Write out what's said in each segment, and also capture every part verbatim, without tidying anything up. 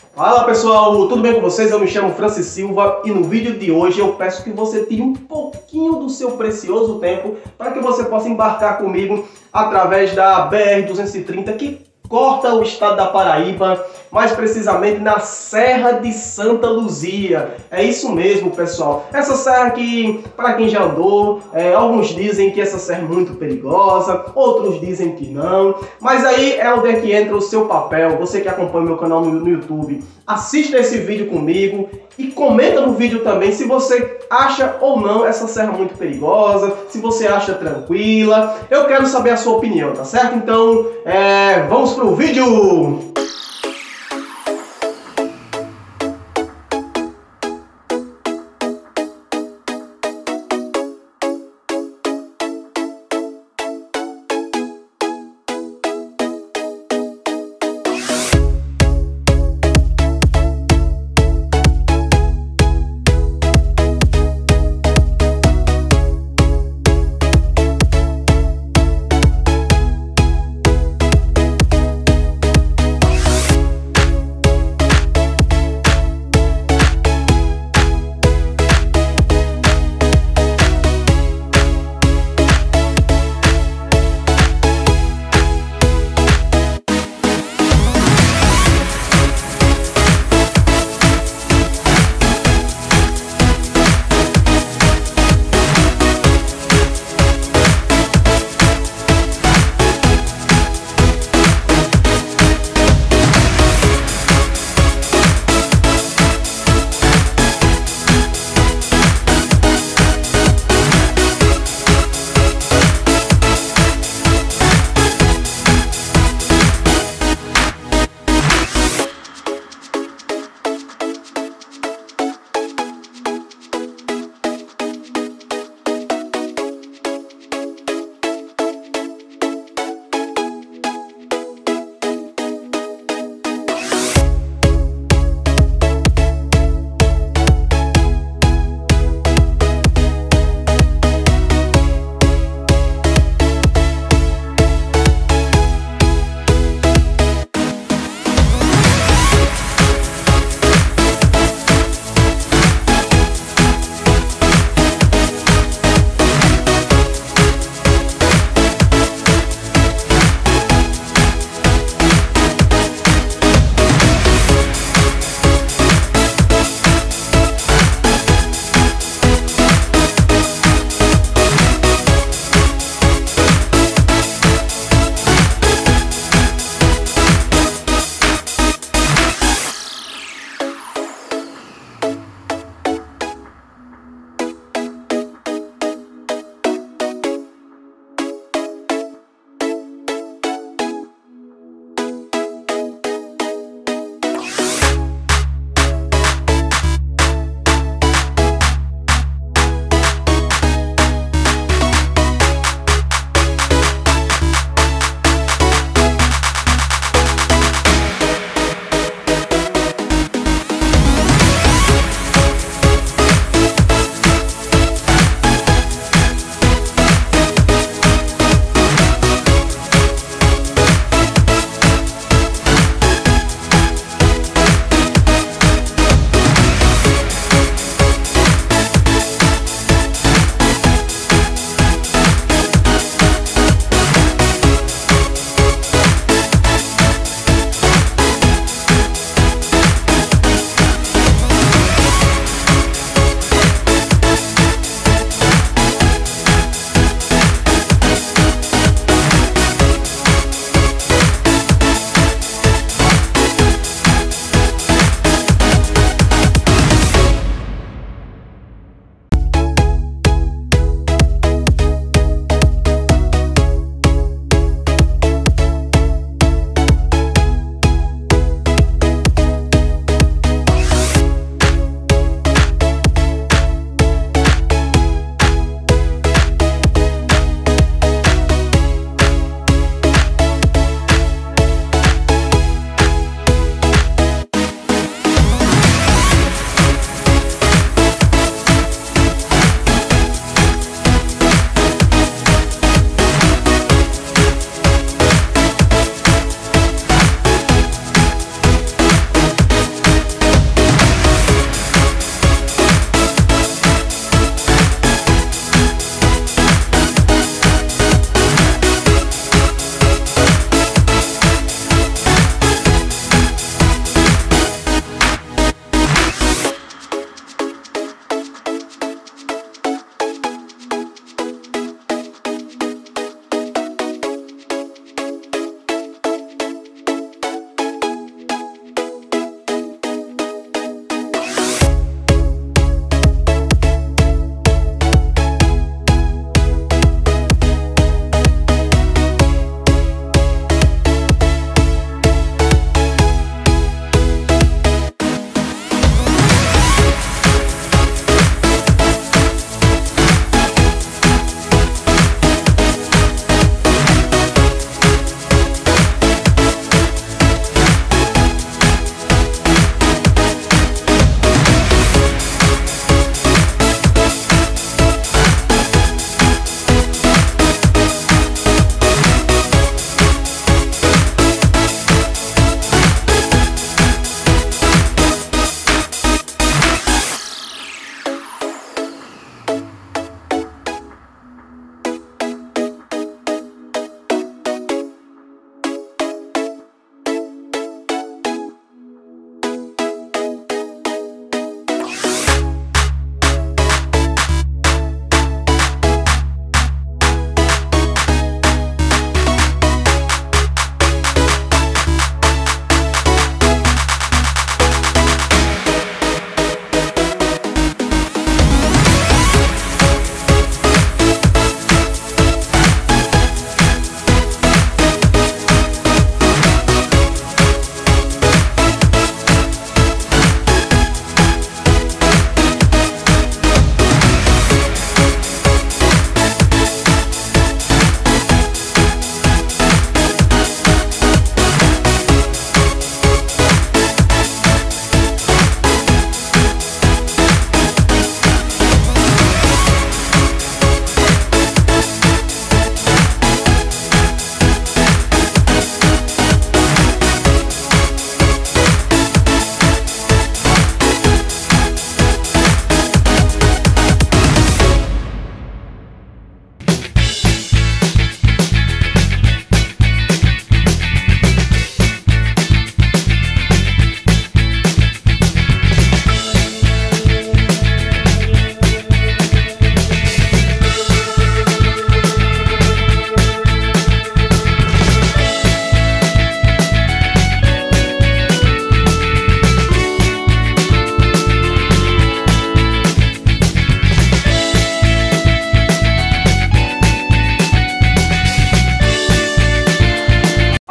Fala pessoal, tudo bem com vocês? Eu me chamo Francis Silva e no vídeo de hoje eu peço que você tire um pouquinho do seu precioso tempo para que você possa embarcar comigo através da B R duzentos e trinta que corta o estado da Paraíba, mais precisamente na Serra de Santa Luzia. É isso mesmo, pessoal. Essa serra que, para quem já andou, é, alguns dizem que essa serra é muito perigosa, outros dizem que não. Mas aí é onde é que entra o seu papel. Você que acompanha o meu canal no, no YouTube, assista esse vídeo comigo e comenta no vídeo também se você acha ou não essa serra muito perigosa, se você acha tranquila. Eu quero saber a sua opinião, tá certo? Então, é, vamos pro vídeo!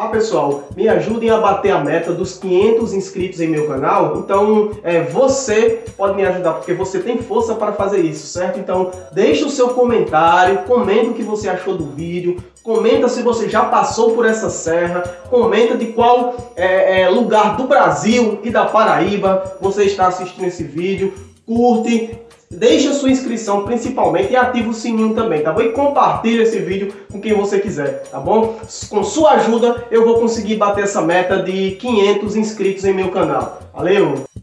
pessoal, me ajudem a bater a meta dos quinhentos inscritos em meu canal. Então, é, você pode me ajudar, porque você tem força para fazer isso, certo? Então, deixa o seu comentário, comenta o que você achou do vídeo, comenta se você já passou por essa serra, comenta de qual é, é, lugar do Brasil e da Paraíba você está assistindo esse vídeo, curte, deixa sua inscrição principalmente e ativa o sininho também, tá bom? E compartilha esse vídeo com quem você quiser, tá bom? Com sua ajuda eu vou conseguir bater essa meta de quinhentos inscritos em meu canal. Valeu!